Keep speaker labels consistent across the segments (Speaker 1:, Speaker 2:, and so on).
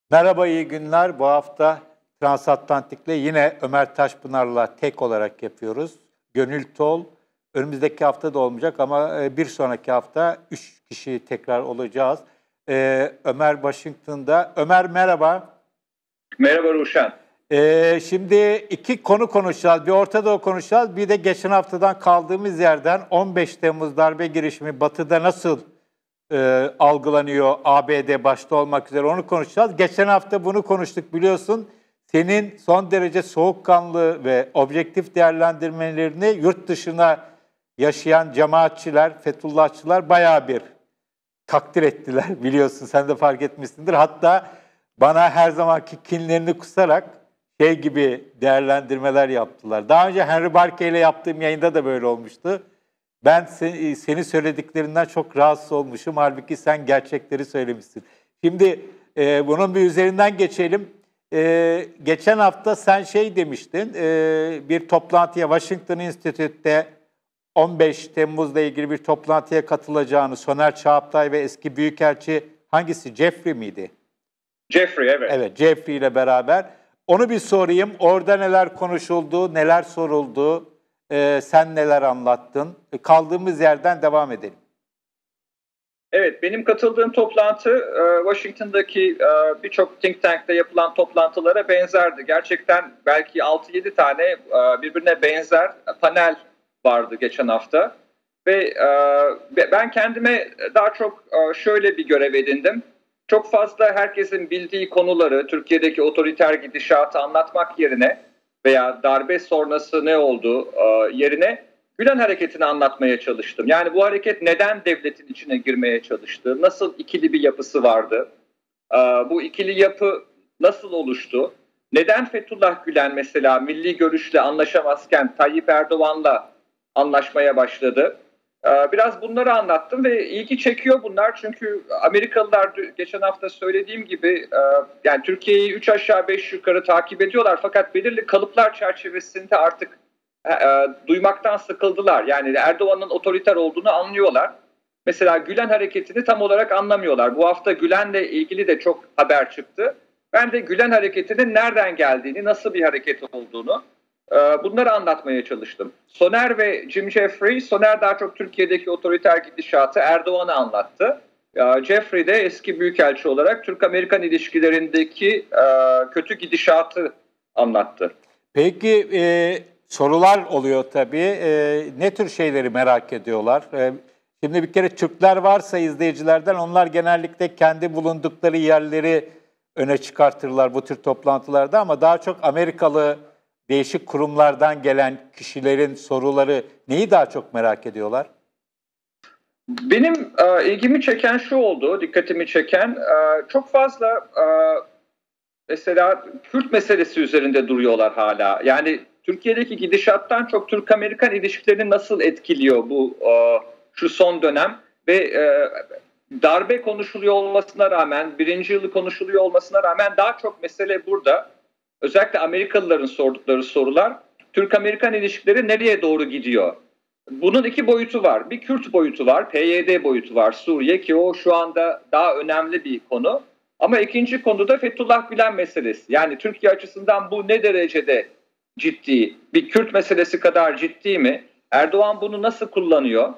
Speaker 1: Merhaba, iyi günler. Bu hafta Transatlantik'le yine Ömer Taşpınar'la tek olarak yapıyoruz. Gönül Tol, önümüzdeki hafta da olmayacak ama bir sonraki hafta 3 kişi tekrar olacağız. Ömer Washington'da. Ömer merhaba.
Speaker 2: Merhaba Ruşen.
Speaker 1: Şimdi iki konu konuşacağız. Bir Orta Doğu konuşacağız. Bir de geçen haftadan kaldığımız yerden 15 Temmuz darbe girişimi Batı'da nasıl algılanıyor, ABD başta olmak üzere onu konuşacağız. Geçen hafta bunu konuştuk biliyorsun. Senin son derece soğukkanlı ve objektif değerlendirmelerini yurt dışına yaşayan cemaatçiler, Fethullahçılar bayağı bir takdir ettiler biliyorsun. Sen de fark etmişsindir. Hatta bana her zamanki kinlerini kusarak şey gibi değerlendirmeler yaptılar. Daha önce Henry Barkey ile yaptığım yayında da böyle olmuştu. Ben senin söylediklerinden çok rahatsız olmuşum. Halbuki sen gerçekleri söylemişsin. Şimdi bunun bir üzerinden geçelim. Geçen hafta sen şey demiştin, bir toplantıya Washington Institute'te 15 Temmuz'la ilgili bir toplantıya katılacağını, Soner Çağaptay ve eski büyükelçi hangisi? Jeffrey miydi?
Speaker 2: Jeffrey, evet.
Speaker 1: Evet, Jeffrey ile beraber. Onu bir sorayım. Orada neler konuşuldu, neler soruldu? Sen neler anlattın? Kaldığımız yerden devam edelim.
Speaker 2: Evet, benim katıldığım toplantı Washington'daki birçok think tank'te yapılan toplantılara benzerdi. Gerçekten belki 6-7 tane birbirine benzer panel vardı geçen hafta. Ve ben kendime daha çok şöyle bir görev edindim. Çok fazla herkesin bildiği konuları, Türkiye'deki otoriter gidişatı anlatmak yerine veya darbe sonrası ne oldu yerine Gülen hareketini anlatmaya çalıştım. Yani bu hareket neden devletin içine girmeye çalıştı? Nasıl ikili bir yapısı vardı? Bu ikili yapı nasıl oluştu? Neden Fethullah Gülen mesela milli görüşle anlaşamazken Tayyip Erdoğan'la anlaşmaya başladı? Biraz bunları anlattım ve ilgi çekiyor bunlar çünkü Amerikalılar geçen hafta söylediğim gibi yani Türkiye'yi 3 aşağı 5 yukarı takip ediyorlar fakat belirli kalıplar çerçevesinde artık duymaktan sıkıldılar. Yani Erdoğan'ın otoriter olduğunu anlıyorlar. Mesela Gülen hareketini tam olarak anlamıyorlar. Bu hafta Gülen'le ilgili de çok haber çıktı. Ben de Gülen hareketinin nereden geldiğini, nasıl bir hareket olduğunu bunları anlatmaya çalıştım. Soner ve Jim Jeffrey, Soner daha çok Türkiye'deki otoriter gidişatı Erdoğan'a anlattı. Jeffrey de eski büyükelçi olarak Türk-Amerikan ilişkilerindeki kötü gidişatı anlattı.
Speaker 1: Peki sorular oluyor tabii. Ne tür şeyleri merak ediyorlar? Şimdi bir kere Türkler varsa izleyicilerden onlar genellikle kendi bulundukları yerleri öne çıkartırlar bu tür toplantılarda ama daha çok Amerikalı değişik kurumlardan gelen kişilerin soruları neyi daha çok merak ediyorlar?
Speaker 2: Benim ilgimi çeken şu oldu, dikkatimi çeken çok fazla mesela Kürt meselesi üzerinde duruyorlar hala. Yani Türkiye'deki gidişattan çok Türk-Amerikan ilişkilerini nasıl etkiliyor bu şu son dönem ve darbe konuşuluyor olmasına rağmen, birinci yılı konuşuluyor olmasına rağmen daha çok mesele burada. Özellikle Amerikalıların sordukları sorular, Türk-Amerikan ilişkileri nereye doğru gidiyor? Bunun iki boyutu var. Bir Kürt boyutu var, PYD boyutu var, Suriye ki o şu anda daha önemli bir konu. Ama ikinci konu da Fethullah Gülen meselesi. Yani Türkiye açısından bu ne derecede ciddi? Bir Kürt meselesi kadar ciddi mi? Erdoğan bunu nasıl kullanıyor?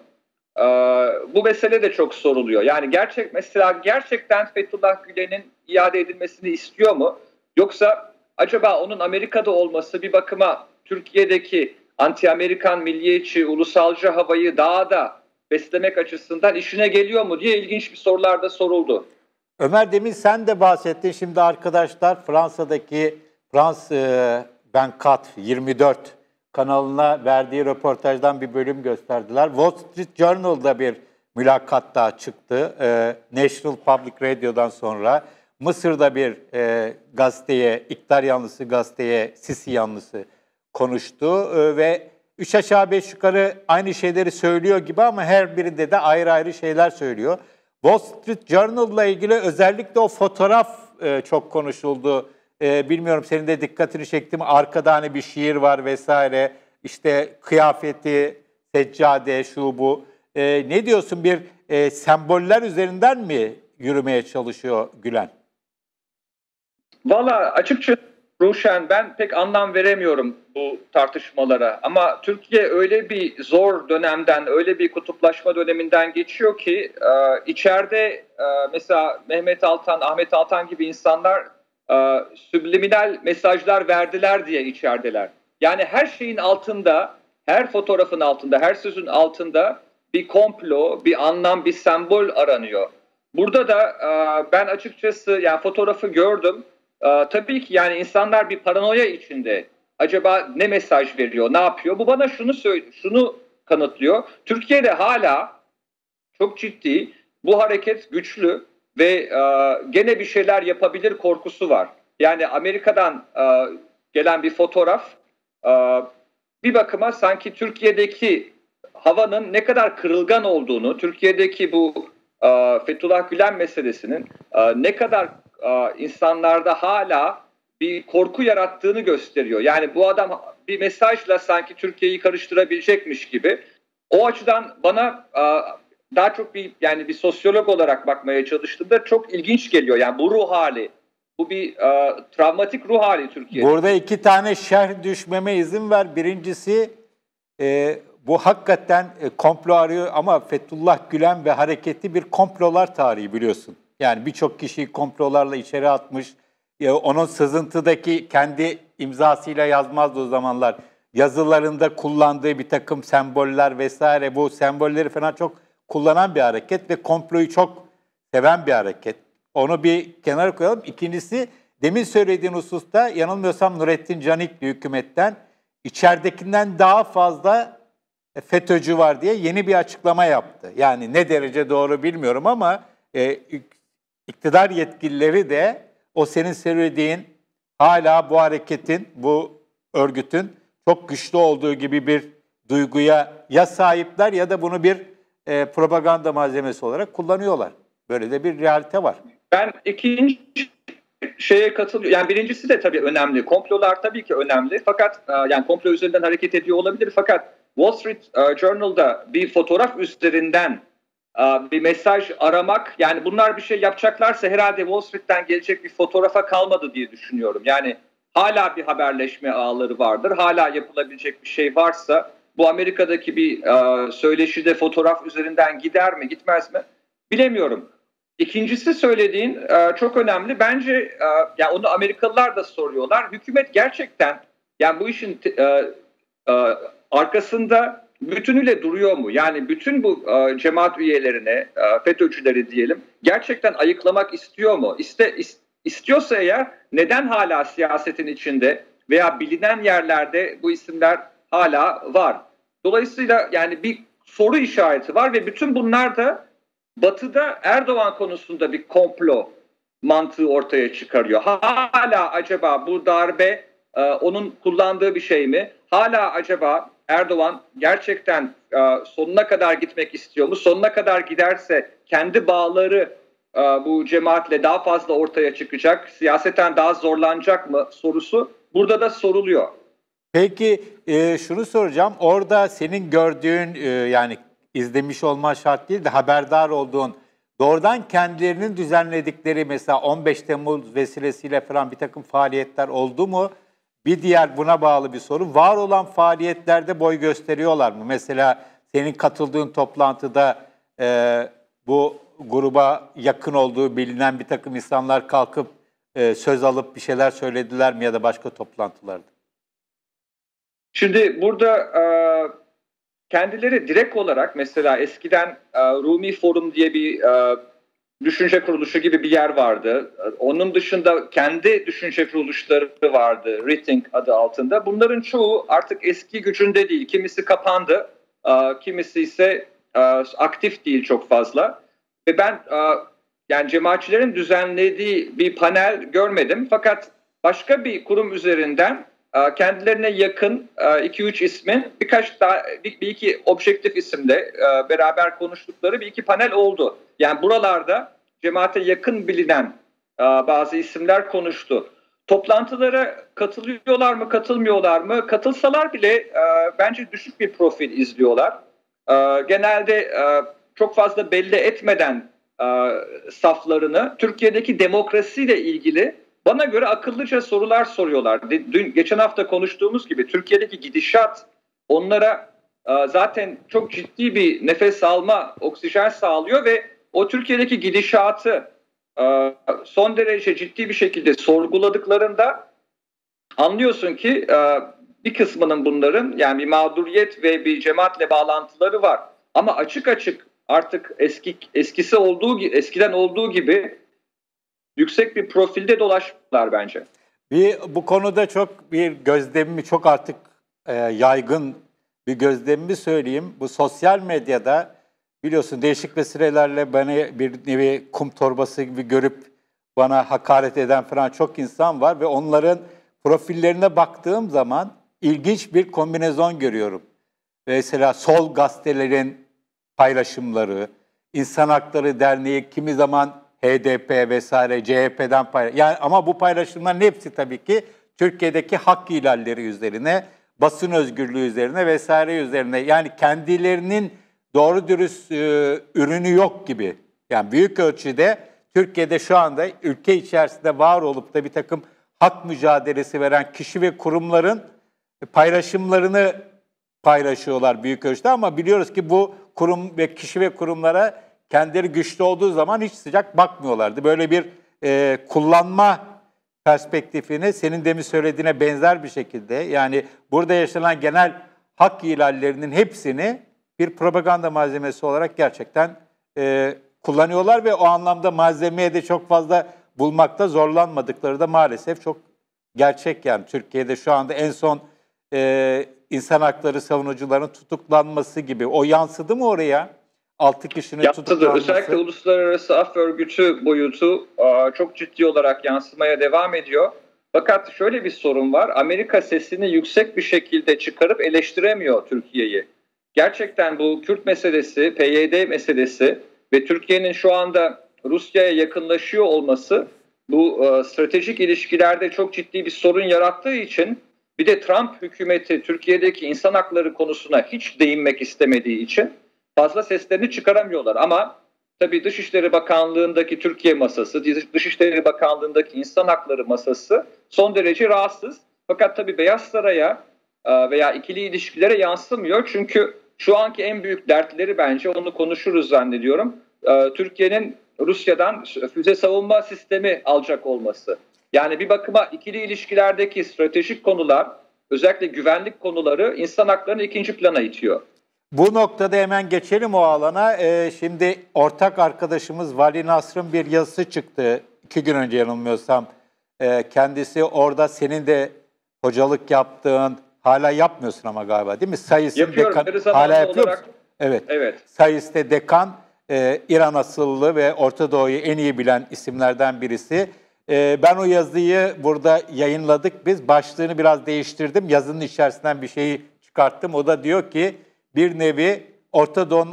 Speaker 2: Bu mesele de çok soruluyor. Yani gerçekten Fethullah Gülen'in iade edilmesini istiyor mu? Yoksa acaba onun Amerika'da olması bir bakıma Türkiye'deki anti-Amerikan, milliyetçi, ulusalcı havayı daha da beslemek açısından işine geliyor mu diye ilginç bir sorular da soruldu.
Speaker 1: Ömer demin sen de bahsettin. Şimdi arkadaşlar Fransa'daki France 24 kanalına verdiği röportajdan bir bölüm gösterdiler. Wall Street Journal'da bir mülakat daha çıktı. National Public Radio'dan sonra Mısır'da bir gazeteye, iktidar yanlısı gazeteye, Sisi yanlısı konuştu ve 3 aşağı 5 yukarı aynı şeyleri söylüyor gibi ama her birinde de ayrı ayrı şeyler söylüyor. Wall Street Journal'la ilgili özellikle o fotoğraf çok konuşuldu. Bilmiyorum senin de dikkatini çekti mi? Arkada hani bir şiir var vesaire. İşte kıyafeti, seccade, şu bu. Ne diyorsun, bir semboller üzerinden mi yürümeye çalışıyor Gülen?
Speaker 2: Valla açıkçası Ruşen, ben pek anlam veremiyorum bu tartışmalara. Ama Türkiye öyle bir zor dönemden, öyle bir kutuplaşma döneminden geçiyor ki içeride mesela Mehmet Altan, Ahmet Altan gibi insanlar subliminal mesajlar verdiler diye içerideler. Yani her şeyin altında, her fotoğrafın altında, her sözün altında bir komplo, bir anlam, bir sembol aranıyor. Burada da ben açıkçası yani fotoğrafı gördüm. Tabii ki yani insanlar bir paranoya içinde. Acaba ne mesaj veriyor, ne yapıyor? Bu bana şunu kanıtlıyor. Türkiye'de hala çok ciddi, bu hareket güçlü ve gene bir şeyler yapabilir korkusu var. Yani Amerika'dan gelen bir fotoğraf bir bakıma sanki Türkiye'deki havanın ne kadar kırılgan olduğunu, Türkiye'deki bu Fethullah Gülen meselesinin ne kadar insanlarda hala bir korku yarattığını gösteriyor. Yani bu adam bir mesajla sanki Türkiye'yi karıştırabilecekmiş gibi. O açıdan bana daha çok bir sosyolog olarak bakmaya çalıştığımda çok ilginç geliyor. Yani bu ruh hali, bu bir travmatik ruh hali Türkiye'de.
Speaker 1: Burada iki tane şerh düşmeme izin ver. Birincisi bu hakikaten komplo arıyor ama Fethullah Gülen ve hareketi bir komplolar tarihi biliyorsun. Yani birçok kişiyi komplolarla içeri atmış. Onun sızıntıdaki kendi imzasıyla yazmazdı o zamanlar. Yazılarında kullandığı bir takım semboller vesaire, bu sembolleri falan çok kullanan bir hareket ve komployu çok seven bir hareket. Onu bir kenara koyalım. İkincisi, demin söylediğin hususta yanılmıyorsam Nurettin Canikli hükümetten içeridekinden daha fazla FETÖ'cü var diye yeni bir açıklama yaptı. Yani ne derece doğru bilmiyorum ama iktidar yetkilileri de o senin söylediğin hala bu hareketin, bu örgütün çok güçlü olduğu gibi bir duyguya ya sahipler ya da bunu bir propaganda malzemesi olarak kullanıyorlar. Böyle de bir realite var.
Speaker 2: Ben ikinci şeye katılıyorum. Yani birincisi de tabii önemli. Komplolar tabii ki önemli. Fakat yani komplo üzerinden hareket ediyor olabilir. Fakat Wall Street Journal'da bir fotoğraf üzerinden bir mesaj aramak, yani bunlar bir şey yapacaklarsa herhalde Wall Street'ten gelecek bir fotoğrafa kalmadı diye düşünüyorum. Yani hala bir haberleşme ağları vardır. Hala yapılabilecek bir şey varsa bu Amerika'daki bir söyleşide fotoğraf üzerinden gider mi, gitmez mi bilemiyorum. İkincisi söylediğin çok önemli. Bence yani onu Amerikalılar da soruyorlar. Hükümet gerçekten yani bu işin arkasında bütünüyle duruyor mu? Yani bütün bu cemaat üyelerine, FETÖ'cüleri diyelim, gerçekten ayıklamak istiyor mu? İstiyorsa eğer neden hala siyasetin içinde veya bilinen yerlerde bu isimler hala var? Dolayısıyla yani bir soru işareti var ve bütün bunlar da Batı'da Erdoğan konusunda bir komplo mantığı ortaya çıkarıyor. Hala acaba bu darbe onun kullandığı bir şey mi? Hala acaba Erdoğan gerçekten sonuna kadar gitmek istiyor mu? Sonuna kadar giderse kendi bağları bu cemaatle daha fazla ortaya çıkacak, siyaseten daha zorlanacak mı sorusu burada da soruluyor.
Speaker 1: Peki şunu soracağım. Orada senin gördüğün yani izlemiş olman şart değil de haberdar olduğun, doğrudan kendilerinin düzenledikleri mesela 15 Temmuz vesilesiyle falan bir takım faaliyetler oldu mu? Bir diğer buna bağlı bir soru. Var olan faaliyetlerde boy gösteriyorlar mı? Mesela senin katıldığın toplantıda bu gruba yakın olduğu bilinen bir takım insanlar kalkıp söz alıp bir şeyler söylediler mi ya da başka toplantılarda?
Speaker 2: Şimdi burada kendileri direkt olarak mesela eskiden Rumi Forum diye bir düşünce kuruluşu gibi bir yer vardı. Onun dışında kendi düşünce kuruluşları vardı, Rethink adı altında. Bunların çoğu artık eski gücünde değil. Kimisi kapandı, kimisi ise aktif değil çok fazla. Ve ben yani cemaatçilerin düzenlediği bir panel görmedim. Fakat başka bir kurum üzerinden kendilerine yakın 2-3 ismin birkaç daha bir iki objektif isimle beraber konuştukları bir iki panel oldu. Yani buralarda cemaate yakın bilinen bazı isimler konuştu. Toplantılara katılıyorlar mı, katılmıyorlar mı? Katılsalar bile bence düşük bir profil izliyorlar. Genelde çok fazla belli etmeden saflarını Türkiye'deki demokrasiyle ilgili bana göre akıllıca sorular soruyorlar. Geçen hafta konuştuğumuz gibi Türkiye'deki gidişat onlara zaten çok ciddi bir nefes alma, oksijen sağlıyor ve o Türkiye'deki gidişatı son derece ciddi bir şekilde sorguladıklarında anlıyorsun ki bir kısmının bunların yani bir mağduriyet ve bir cemaatle bağlantıları var. Ama açık açık artık eskiden olduğu gibi yüksek bir profilde dolaştılar bence.
Speaker 1: Bu konuda çok bir gözlemimi çok artık yaygın bir gözlemimi söyleyeyim. Bu sosyal medyada biliyorsun değişik vesilelerle beni bir nevi kum torbası gibi görüp bana hakaret eden falan çok insan var ve onların profillerine baktığım zaman ilginç bir kombinezon görüyorum. Mesela sol gazetelerin paylaşımları, İnsan Hakları Derneği kimi zaman HDP vesaire CHP'den yani ama bu paylaşımların hepsi tabii ki Türkiye'deki hak ihlalleri üzerine, basın özgürlüğü üzerine vesaire üzerine. Yani kendilerinin doğru dürüst ürünü yok gibi. Yani büyük ölçüde Türkiye'de şu anda ülke içerisinde var olup da bir takım hak mücadelesi veren kişi ve kurumların paylaşımlarını paylaşıyorlar büyük ölçüde ama biliyoruz ki bu kurum ve kişi ve kurumlara kendileri güçlü olduğu zaman hiç sıcak bakmıyorlardı. Böyle bir kullanma perspektifini senin demin söylediğine benzer bir şekilde yani burada yaşanan genel hak ihlallerinin hepsini bir propaganda malzemesi olarak gerçekten kullanıyorlar ve o anlamda malzemeye de çok fazla bulmakta zorlanmadıkları da maalesef çok gerçek yani. Türkiye'de şu anda en son insan hakları savunucuların tutuklanması gibi o yansıdı mı oraya? 6 kişinin tutuklanması.
Speaker 2: Özellikle Uluslararası Af Örgütü boyutu çok ciddi olarak yansımaya devam ediyor. Fakat şöyle bir sorun var. Amerika sesini yüksek bir şekilde çıkarıp eleştiremiyor Türkiye'yi. Gerçekten bu Kürt meselesi, PYD meselesi ve Türkiye'nin şu anda Rusya'ya yakınlaşıyor olması bu stratejik ilişkilerde çok ciddi bir sorun yarattığı için bir de Trump hükümeti Türkiye'deki insan hakları konusuna hiç değinmek istemediği için fazla seslerini çıkaramıyorlar. Ama tabii Dışişleri Bakanlığı'ndaki Türkiye masası, Dışişleri Bakanlığı'ndaki insan hakları masası son derece rahatsız. Fakat tabii Beyaz Saray'a veya ikili ilişkilere yansımıyor. Çünkü şu anki en büyük dertleri bence onu konuşuruz zannediyorum. Türkiye'nin Rusya'dan füze savunma sistemi alacak olması. Yani bir bakıma ikili ilişkilerdeki stratejik konular, özellikle güvenlik konuları insan haklarını ikinci plana itiyor.
Speaker 1: Bu noktada hemen geçelim o alana. Şimdi ortak arkadaşımız Vali Nasr'ın bir yazısı çıktı. 2 gün önce yanılmıyorsam. Kendisi orada senin de hocalık yaptığın, hala yapmıyorsun ama galiba değil mi? Sayısın
Speaker 2: yapıyorum.
Speaker 1: Dekan, hala yapıyor musun?
Speaker 2: Evet.
Speaker 1: Sayıs'te dekan, İran asıllı ve Orta Doğu'yu en iyi bilen isimlerden birisi. Ben o yazıyı burada yayınladık biz. Başlığını biraz değiştirdim. Yazının içerisinden bir şeyi çıkarttım. O da diyor ki bir nevi Orta Doğu'nun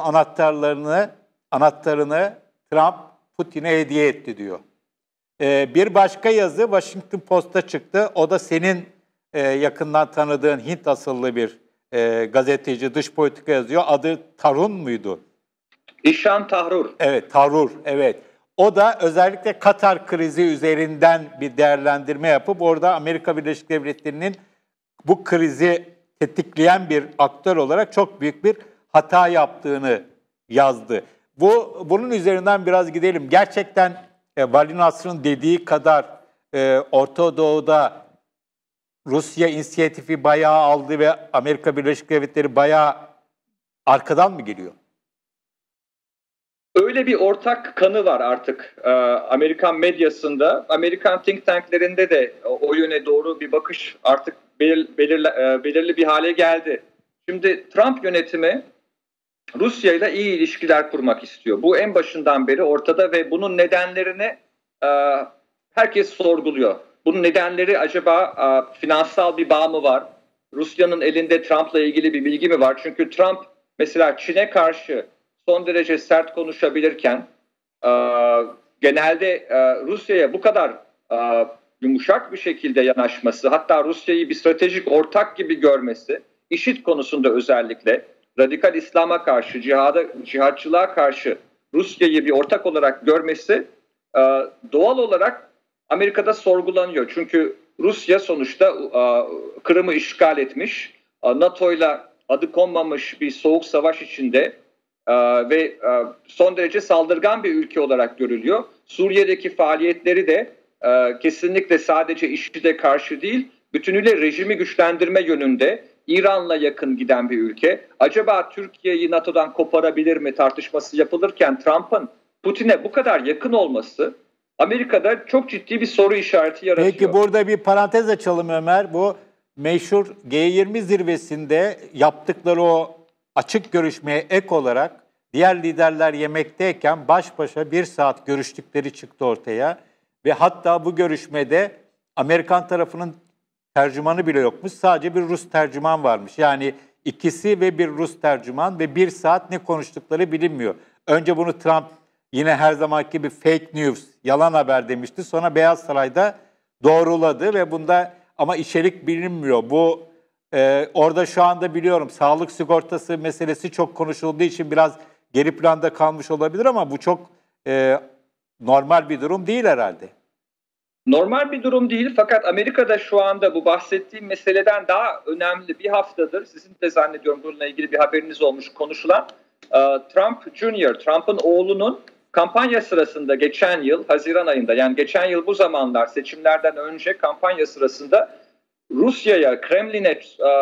Speaker 1: anahtarını Trump Putin'e hediye etti diyor. Bir başka yazı Washington Post'ta çıktı. O da senin yakından tanıdığın Hint asıllı bir gazeteci, dış politika yazıyor. Adı Tarun muydu?
Speaker 2: İşan Tahrur.
Speaker 1: Evet, Tahrur, evet. O da özellikle Katar krizi üzerinden bir değerlendirme yapıp orada Amerika Birleşik Devletleri'nin bu krizi tetikleyen bir aktör olarak çok büyük bir hata yaptığını yazdı. Bunun üzerinden biraz gidelim. Gerçekten Vali Nasr'ın dediği kadar Orta Doğu'da Rusya inisiyatifi bayağı aldı ve Amerika Birleşik Devletleri bayağı arkadan mı geliyor?
Speaker 2: Öyle bir ortak kanı var artık Amerikan medyasında. Amerikan think tanklerinde de o yöne doğru bir bakış artık belirli bir hale geldi. Şimdi Trump yönetimi Rusya ile iyi ilişkiler kurmak istiyor. Bu en başından beri ortada ve bunun nedenlerini herkes sorguluyor. Bunun nedenleri acaba finansal bir bağ mı var? Rusya'nın elinde Trump'la ilgili bir bilgi mi var? Çünkü Trump mesela Çin'e karşı son derece sert konuşabilirken genelde Rusya'ya bu kadar yumuşak bir şekilde yanaşması, hatta Rusya'yı bir stratejik ortak gibi görmesi, IŞİD konusunda özellikle radikal İslam'a karşı, cihatçılığa karşı Rusya'yı bir ortak olarak görmesi doğal olarak Amerika'da sorgulanıyor. Çünkü Rusya sonuçta Kırım'ı işgal etmiş, NATO'yla adı konmamış bir soğuk savaş içinde ve son derece saldırgan bir ülke olarak görülüyor. Suriye'deki faaliyetleri de kesinlikle sadece IŞİD'e karşı değil, bütünüyle rejimi güçlendirme yönünde İran'la yakın giden bir ülke. Acaba Türkiye'yi NATO'dan koparabilir mi tartışması yapılırken Trump'ın Putin'e bu kadar yakın olması Amerika'da çok ciddi bir soru işareti yaratıyor.
Speaker 1: Peki burada bir parantez açalım Ömer. Bu meşhur G20 zirvesinde yaptıkları o açık görüşmeye ek olarak diğer liderler yemekteyken baş başa 1 saat görüştükleri çıktı ortaya. Ve hatta bu görüşmede Amerikan tarafının tercümanı bile yokmuş. Sadece bir Rus tercüman varmış. Yani ikisi ve bir Rus tercüman ve 1 saat ne konuştukları bilinmiyor. Önce bunu Trump yine her zamanki gibi fake news, yalan haber demişti. Sonra Beyaz Saray'da doğruladı ve bunda ama içerik bilinmiyor. Bu orada şu anda biliyorum sağlık sigortası meselesi çok konuşulduğu için biraz geri planda kalmış olabilir ama bu çok normal bir durum değil herhalde.
Speaker 2: Normal bir durum değil fakat Amerika'da şu anda bu bahsettiğim meseleden daha önemli bir haftadır sizin de zannediyorum bununla ilgili bir haberiniz olmuş konuşulan Trump Jr., Trump'ın oğlunun kampanya sırasında geçen yıl Haziran ayında yani geçen yıl bu zamanlar seçimlerden önce kampanya sırasında Rusya'ya, Kremlin'e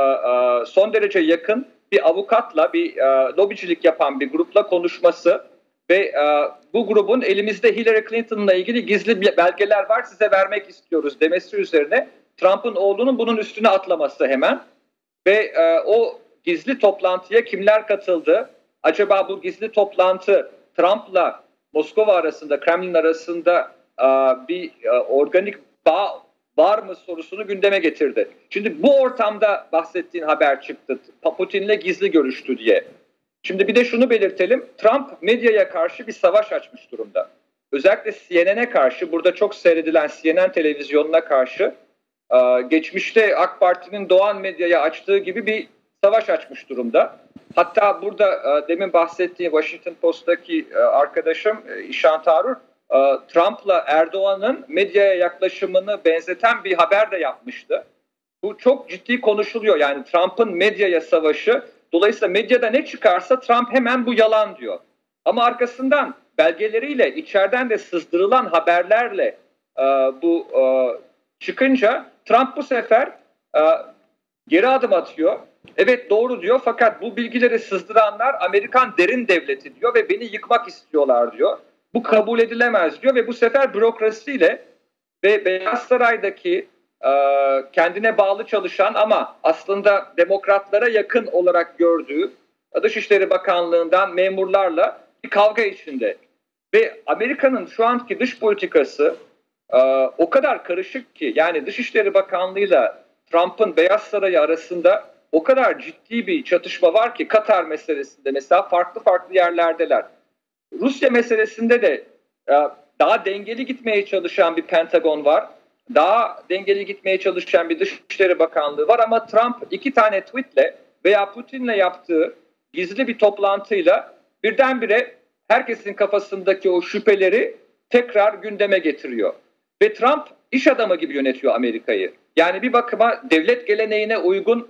Speaker 2: son derece yakın bir avukatla bir lobicilik yapan bir grupla konuşması ve bu grubun elimizde Hillary Clinton'la ilgili gizli belgeler var size vermek istiyoruz demesi üzerine Trump'ın oğlunun bunun üstüne atlaması hemen ve o gizli toplantıya kimler katıldı? Acaba bu gizli toplantı Trump'la Moskova arasında, Kremlin arasında bir organik bağ var mı sorusunu gündeme getirdi. Şimdi bu ortamda bahsettiğin haber çıktı. Putin'le gizli görüştü diye. Şimdi bir de şunu belirtelim. Trump medyaya karşı bir savaş açmış durumda. Özellikle CNN'e karşı, burada çok seyredilen CNN televizyonuna karşı geçmişte AK Parti'nin Doğan Medya'ya açtığı gibi bir savaş açmış durumda. Hatta burada demin bahsettiğim Washington Post'taki arkadaşım İşan Tarur, Trump'la Erdoğan'ın medyaya yaklaşımını benzeten bir haber de yapmıştı. Bu çok ciddi konuşuluyor. Yani Trump'ın medyaya savaşı. Dolayısıyla medyada ne çıkarsa Trump hemen bu yalan diyor. Ama arkasından belgeleriyle, içeriden de sızdırılan haberlerle bu çıkınca Trump bu sefer geri adım atıyor. Evet doğru diyor fakat bu bilgileri sızdıranlar Amerikan derin devleti diyor ve beni yıkmak istiyorlar diyor. Bu kabul edilemez diyor ve bu sefer bürokrasiyle ve Beyaz Saray'daki kendine bağlı çalışan ama aslında demokratlara yakın olarak gördüğü Dışişleri Bakanlığı'ndan memurlarla bir kavga içinde. Ve Amerika'nın şu anki dış politikası o kadar karışık ki yani Dışişleri Bakanlığı'yla Trump'ın Beyaz Sarayı arasında o kadar ciddi bir çatışma var ki Katar meselesinde mesela farklı yerlerdeler. Rusya meselesinde de daha dengeli gitmeye çalışan bir Pentagon var. Daha dengeli gitmeye çalışan bir Dışişleri Bakanlığı var ama Trump 2 tane tweetle veya Putin'le yaptığı gizli bir toplantıyla birdenbire herkesin kafasındaki o şüpheleri tekrar gündeme getiriyor. Ve Trump iş adamı gibi yönetiyor Amerika'yı. Yani bir bakıma devlet geleneğine uygun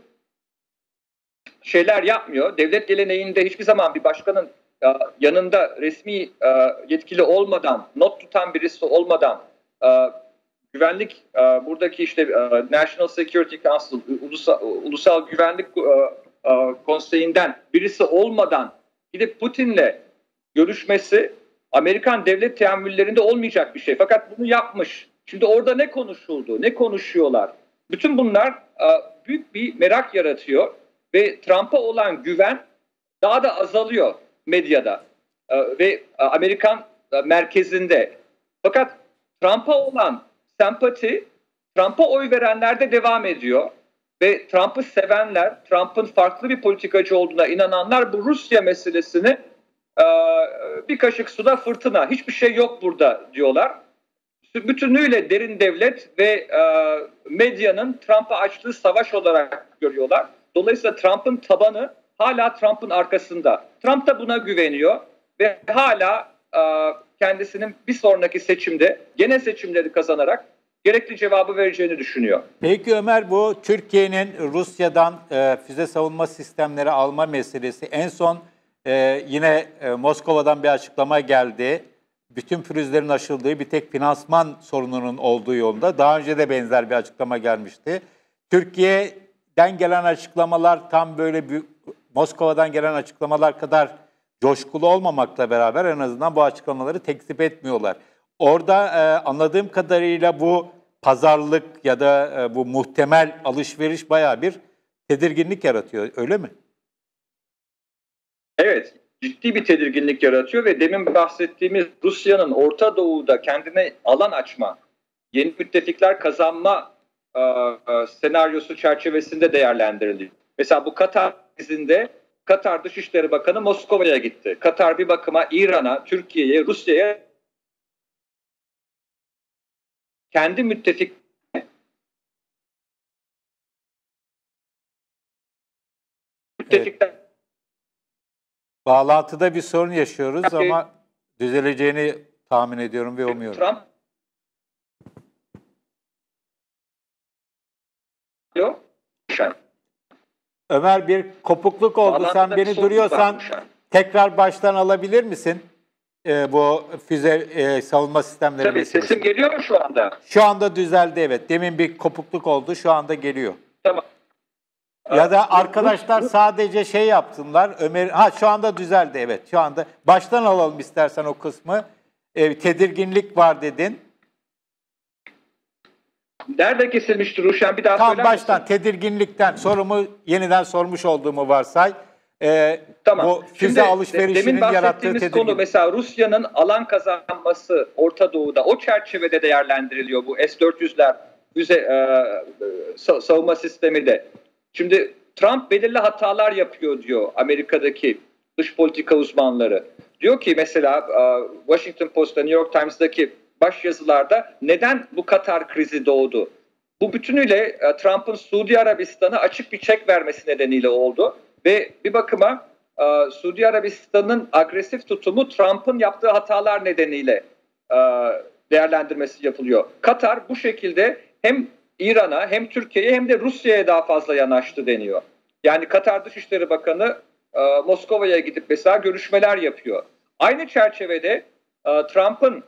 Speaker 2: şeyler yapmıyor. Devlet geleneğinde hiçbir zaman bir başkanın yanında resmi yetkili olmadan, not tutan birisi olmadan güvenlik buradaki işte National Security Council, Ulusal Güvenlik Konseyi'nden birisi olmadan gidip Putin'le görüşmesi Amerikan devlet teamüllerinde olmayacak bir şey. Fakat bunu yapmış. Şimdi orada ne konuşuldu, ne konuşuyorlar? Bütün bunlar büyük bir merak yaratıyor ve Trump'a olan güven daha da azalıyor medyada ve Amerikan merkezinde. Fakat Trump'a olan sempati, Trump'a oy verenlerde devam ediyor. Ve Trump'ı sevenler, Trump'ın farklı bir politikacı olduğuna inananlar bu Rusya meselesini bir kaşık suda fırtına, hiçbir şey yok burada diyorlar. Bütünüyle derin devlet ve medyanın Trump'a açtığı savaş olarak görüyorlar. Dolayısıyla Trump'ın tabanı hala Trump'ın arkasında. Trump da buna güveniyor ve hala kendisinin bir sonraki seçimde gene seçimleri kazanarak gerekli cevabı vereceğini düşünüyor.
Speaker 1: Peki Ömer, bu Türkiye'nin Rusya'dan füze savunma sistemleri alma meselesi en son yine Moskova'dan bir açıklama geldi. Bütün pürüzlerin aşıldığı, bir tek finansman sorununun olduğu yolunda. Daha önce de benzer bir açıklama gelmişti. Türkiye'den gelen açıklamalar tam böyle Moskova'dan gelen açıklamalar kadar coşkulu olmamakla beraber en azından bu açıklamaları tekzip etmiyorlar. Orada anladığım kadarıyla bu pazarlık ya da bu muhtemel alışveriş bayağı bir tedirginlik yaratıyor, öyle mi?
Speaker 2: Evet, ciddi bir tedirginlik yaratıyor ve demin bahsettiğimiz Rusya'nın Orta Doğu'da kendine alan açma, yeni müttefikler kazanma senaryosu çerçevesinde değerlendiriliyor. Mesela bu Katar krizinde Katar Dışişleri Bakanı Moskova'ya gitti. Katar bir bakıma İran'a, Türkiye'ye, Rusya'ya kendi müttefikler
Speaker 1: Bağlantıda bir sorun yaşıyoruz ama düzeleceğini tahmin ediyorum ve umuyorum.
Speaker 2: Trump
Speaker 1: Ömer, bir kopukluk oldu. Sen beni duyuyorsan tekrar baştan alabilir misin? Bu füze savunma sistemleri
Speaker 2: Tabii
Speaker 1: meselesi.
Speaker 2: Sesim geliyor mu şu anda?
Speaker 1: Şu anda düzeldi, evet. Demin bir kopukluk oldu. Şu anda geliyor.
Speaker 2: Tamam.
Speaker 1: Ya da arkadaşlar sadece şey yapsınlar. Şu anda düzeldi, evet. Şu anda baştan alalım istersen o kısmı. Tedirginlik var dedin.
Speaker 2: Nerede kesilmişti Ruşen? Bir daha
Speaker 1: Tam
Speaker 2: söyler
Speaker 1: baştan
Speaker 2: misin?
Speaker 1: Tedirginlikten sorumu yeniden sormuş olduğumu varsay.
Speaker 2: Tamam.
Speaker 1: Bu füze alışverişinin yarattığı tedirginlik.
Speaker 2: Konu mesela Rusya'nın alan kazanması Orta Doğu'da o çerçevede değerlendiriliyor bu S-400'ler füze savunma sistemi de. Şimdi Trump belirli hatalar yapıyor diyor Amerika'daki dış politika uzmanları. Diyor ki mesela Washington Post'ta, New York Times'daki başyazılarda neden bu Katar krizi doğdu? Bu bütünüyle Trump'ın Suudi Arabistan'a açık bir çek vermesi nedeniyle oldu. Ve bir bakıma Suudi Arabistan'ın agresif tutumu Trump'ın yaptığı hatalar nedeniyle değerlendirmesi yapılıyor. Katar bu şekilde hem İran'a hem Türkiye'ye hem de Rusya'ya daha fazla yanaştı deniyor. Yani Katar Dışişleri Bakanı Moskova'ya gidip mesela görüşmeler yapıyor. Aynı çerçevede Trump'ın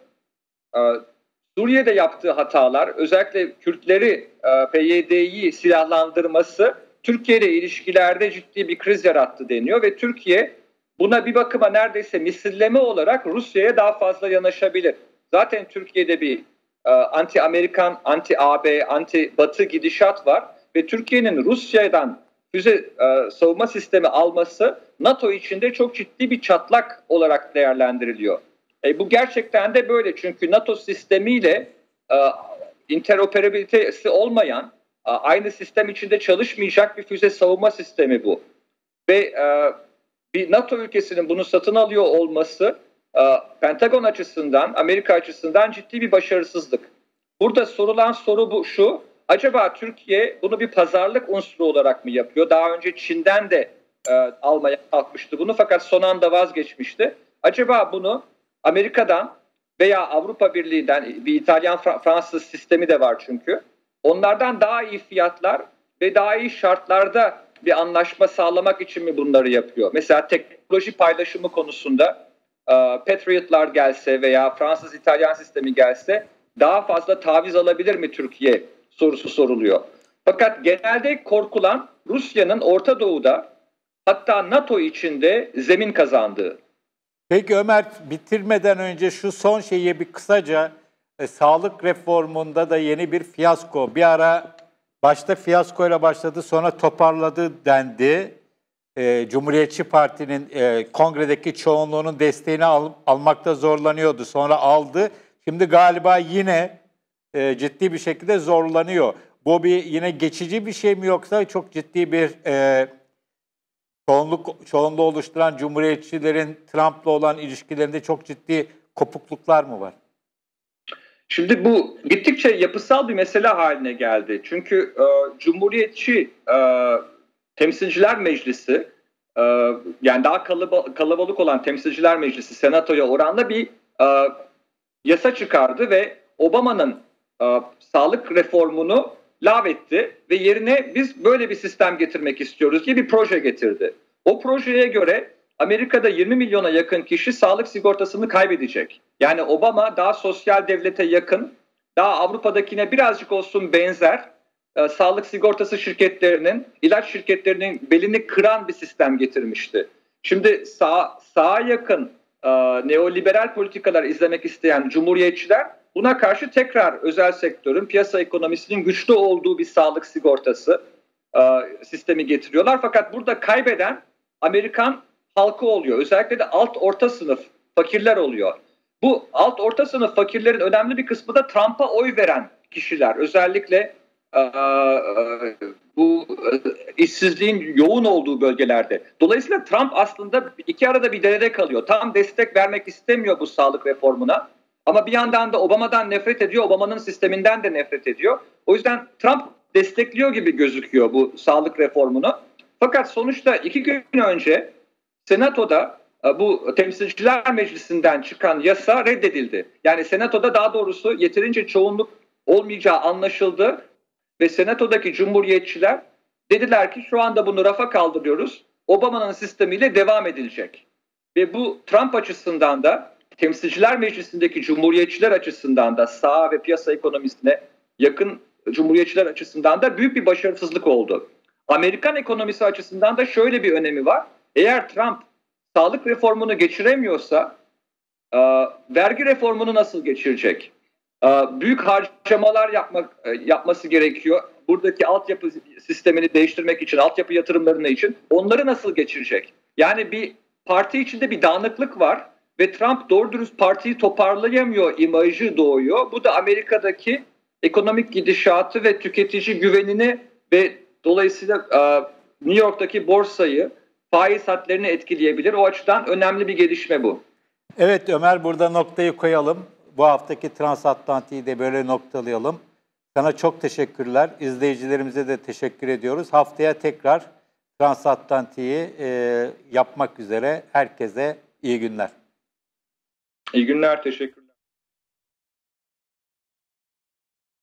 Speaker 2: Suriye'de yaptığı hatalar, özellikle Kürtleri, PYD'yi silahlandırması Türkiye ile ilişkilerde ciddi bir kriz yarattı deniyor ve Türkiye buna bir bakıma neredeyse misilleme olarak Rusya'ya daha fazla yanaşabilir. Zaten Türkiye'de bir anti-Amerikan, anti-AB, anti-Batı gidişat var ve Türkiye'nin Rusya'dan füze savunma sistemi alması NATO içinde çok ciddi bir çatlak olarak değerlendiriliyor. Bu gerçekten de böyle çünkü NATO sistemiyle interoperabilitesi olmayan, aynı sistem içinde çalışmayacak bir füze savunma sistemi bu. Ve bir NATO ülkesinin bunu satın alıyor olması Pentagon açısından, Amerika açısından ciddi bir başarısızlık. Burada sorulan soru şu, acaba Türkiye bunu bir pazarlık unsuru olarak mı yapıyor? Daha önce Çin'den de almaya kalkmıştı bunu fakat son anda vazgeçmişti. Acaba bunu Amerika'dan veya Avrupa Birliği'nden, bir İtalyan-Fransız sistemi de var çünkü, onlardan daha iyi fiyatlar ve daha iyi şartlarda bir anlaşma sağlamak için mi bunları yapıyor? Mesela teknoloji paylaşımı konusunda Patriot'lar gelse veya Fransız-İtalyan sistemi gelse daha fazla taviz alabilir mi Türkiye sorusu soruluyor. Fakat genelde korkulan Rusya'nın Orta Doğu'da hatta NATO içinde zemin kazandığı.
Speaker 1: Peki Ömer, bitirmeden önce şu son şeyi bir kısaca sağlık reformunda da yeni bir fiyasko. Bir ara başta fiyaskoyla başladı, sonra toparladı dendi. Cumhuriyetçi Parti'nin kongredeki çoğunluğunun desteğini almakta zorlanıyordu. Sonra aldı. Şimdi galiba yine ciddi bir şekilde zorlanıyor. Bu yine geçici bir şey mi yoksa çok ciddi bir çoğunluğu oluşturan Cumhuriyetçilerin Trump'la olan ilişkilerinde çok ciddi kopukluklar mı var?
Speaker 2: Şimdi bu gittikçe yapısal bir mesele haline geldi. Çünkü Cumhuriyetçi Temsilciler Meclisi yani daha kalabalık olan Temsilciler Meclisi Senato'ya oranla bir yasa çıkardı ve Obama'nın sağlık reformunu lağvetti ve yerine biz böyle bir sistem getirmek istiyoruz diye bir proje getirdi. O projeye göre Amerika'da 20 milyona yakın kişi sağlık sigortasını kaybedecek. Yani Obama daha sosyal devlete yakın, daha Avrupa'dakine birazcık olsun benzer sağlık sigortası şirketlerinin, ilaç şirketlerinin belini kıran bir sistem getirmişti. Şimdi sağa yakın neoliberal politikalar izlemek isteyen cumhuriyetçiler buna karşı tekrar özel sektörün, piyasa ekonomisinin güçlü olduğu bir sağlık sigortası sistemi getiriyorlar. Fakat burada kaybeden Amerikan halkı oluyor. Özellikle de alt orta sınıf fakirler oluyor. Bu alt orta sınıf fakirlerin önemli bir kısmı da Trump'a oy veren kişiler. Özellikle bu işsizliğin yoğun olduğu bölgelerde. Dolayısıyla Trump aslında iki arada bir derede kalıyor. Tam destek vermek istemiyor bu sağlık reformuna. Ama bir yandan da Obama'dan nefret ediyor. Obama'nın sisteminden de nefret ediyor. O yüzden Trump destekliyor gibi gözüküyor bu sağlık reformunu. Fakat sonuçta 2 gün önce Senato'da bu Temsilciler Meclisi'nden çıkan yasa reddedildi. Yani Senato'da daha doğrusu yeterince çoğunluk olmayacağı anlaşıldı ve Senato'daki cumhuriyetçiler dediler ki şu anda bunu rafa kaldırıyoruz. Obama'nın sistemiyle devam edilecek. Ve bu Trump açısından da Temsilciler Meclisi'ndeki cumhuriyetçiler açısından da sağ ve piyasa ekonomisine yakın cumhuriyetçiler açısından da büyük bir başarısızlık oldu. Amerikan ekonomisi açısından da şöyle bir önemi var. Eğer Trump sağlık reformunu geçiremiyorsa vergi reformunu nasıl geçirecek? Büyük harcamalar yapması gerekiyor. Buradaki altyapı sistemini değiştirmek için, altyapı yatırımlarını için onları nasıl geçirecek? Yani bir parti içinde bir dağınıklık var ve Trump doğru dürüst partiyi toparlayamıyor imajı doğuyor. Bu da Amerika'daki ekonomik gidişatı ve tüketici güvenini ve dolayısıyla New York'taki borsayı, faiz hatlarını etkileyebilir. O açıdan önemli bir gelişme bu.
Speaker 1: Evet Ömer, burada noktayı koyalım. Bu haftaki Transatlantik'i de böyle noktalayalım. Sana çok teşekkürler. İzleyicilerimize de teşekkür ediyoruz. Haftaya tekrar Transatlantik'i yapmak üzere herkese iyi günler.
Speaker 2: İyi günler, teşekkürler.